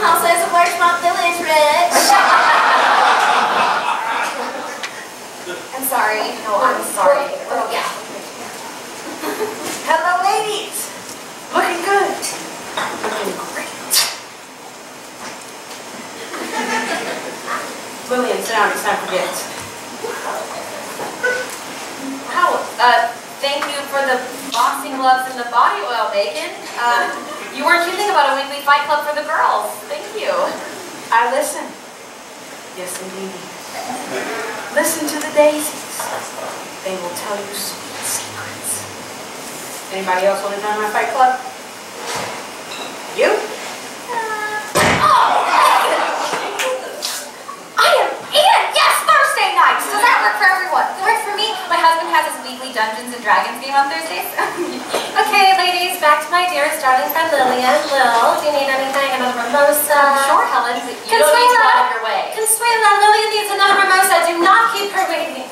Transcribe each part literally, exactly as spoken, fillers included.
housewives of Larchmont Village, Rich. I'm sorry. No, I'm sorry. Oh, yeah. Hello, ladies. Looking good. Looking great. Lillian, sit down. It's time for gifts. Wow. Uh, thank you for the boxing gloves and the body oil, Megan. Uh, you weren't kidding about a weekly fight club for the girls. Thank you. I listen. Yes, indeed. Listen to the daisies. They will tell you sweet secrets. Anybody else want to join my fight club? You? Uh, oh, I am in! Yes, Thursday nights! Does that work for everyone? It works for me. My husband has his weekly Dungeons and Dragons game on Thursdays. Okay, ladies, back to my dearest darling friend Lillian. Lil, do you need anything? Another mimosa? I'm sure, Helen, but you don't need to go out of your way. Consuela, Lillian needs another mimosa. Do not keep her waiting.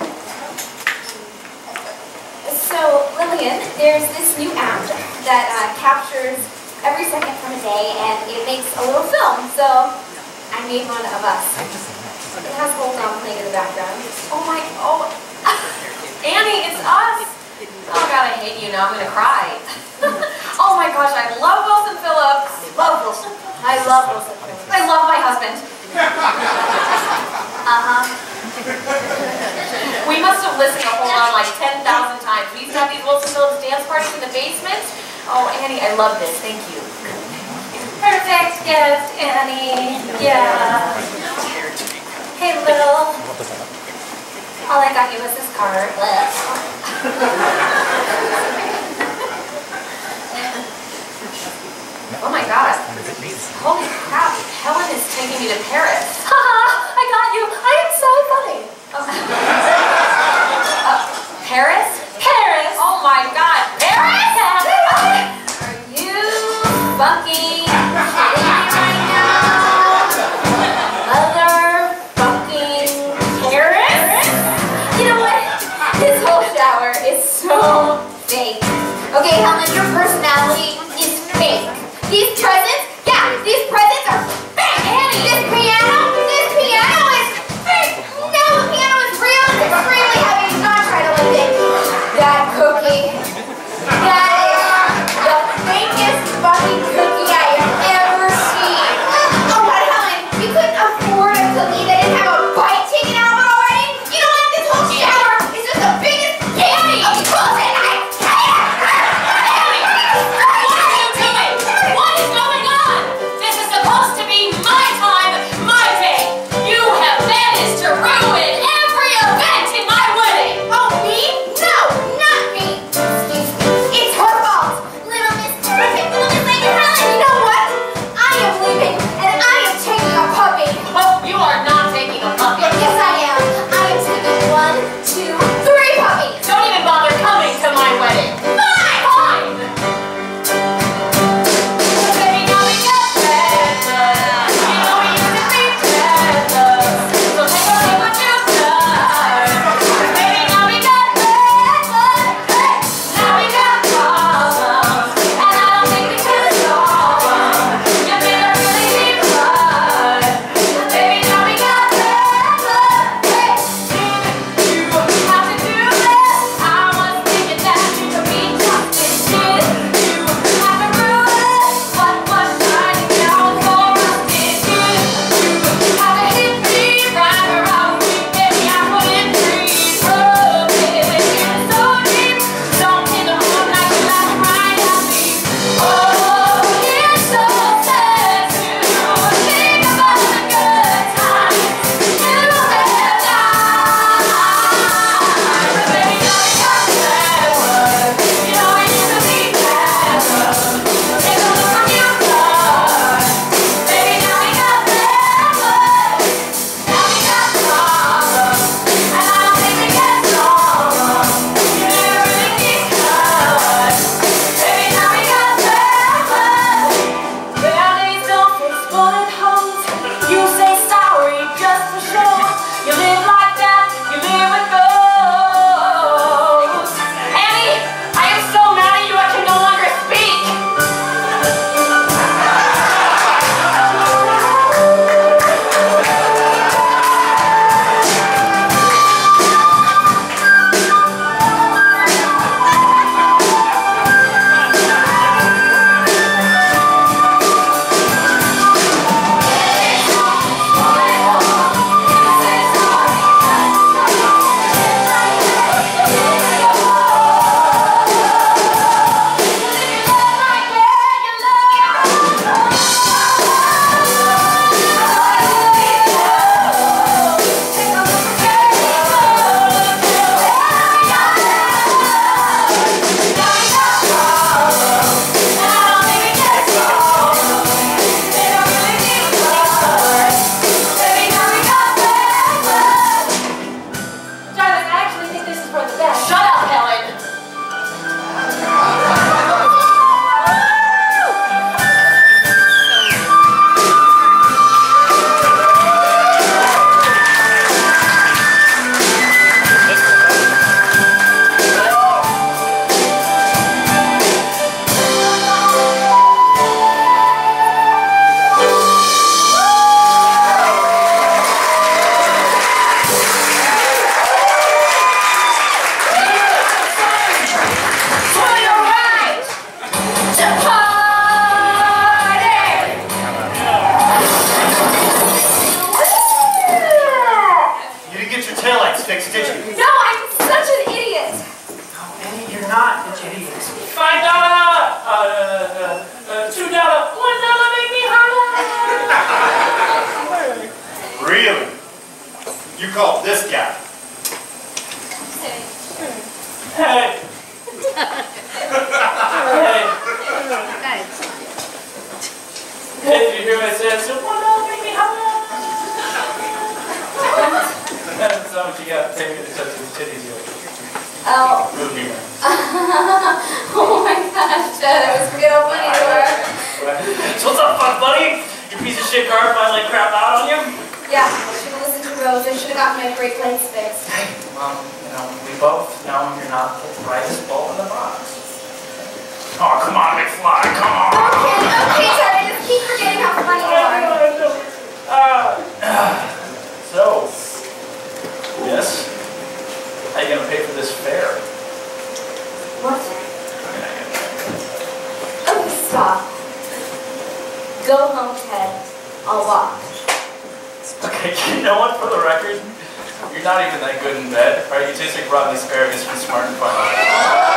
So, Lillian, there's this new app that uh, captures every second from a day, and it makes a little film. So, I made one of us. It has Gold Dom playing in the background. Oh my, oh. Annie, it's us. Oh God, I hate you now. I'm gonna cry. Oh my gosh, I love Wilson Phillips. Love Wilson. I love Wilson Phillips. I love my husband. Uh-huh. We must have listened to Hold On like ten thousand times. We used to have these Wilson Phillips dance parties in the basement. Oh, Annie, I love this. Thank you. Perfect gift, Annie. Yeah. Hey, Lil. All I got you was this card. Oh my God. Holy crap. Helen is taking me to Paris. Haha, I got you. I am so funny. Uh, Paris? Paris. Oh my God. Paris? Are you fucking kidding me right now? Motherfucking Paris? You know what? This whole shower is so fake. Okay, Helen, your personality is fake. These presents, yeah, these presents are fake. Annie, this piano, this guy. Hey. Hey. Hey. Hey, did you hear what I said? So, well, no, make me high. That's not what you got. Take me to touch his titties. Oh. Movie man. Oh my gosh, Dad, I always forget how funny you are. So what's up, fuck buddy? Your piece of shit car finally crapped out on you? Yeah, I should have listened to Rose. I should have gotten my brake lights fixed. Hey, well, you know, we both know you're not the brightest bulb in the box. Oh, come on, McFly, come on! Okay, okay, Dad, I just keep forgetting how funny you are. Uh, so, yes? How you gonna pay for this fare? What? Okay, stop. Go home, Ted. I'll walk. Okay, you know what, for the record, you're not even that good in bed, right? You taste like rotten asparagus from Smart and Fun.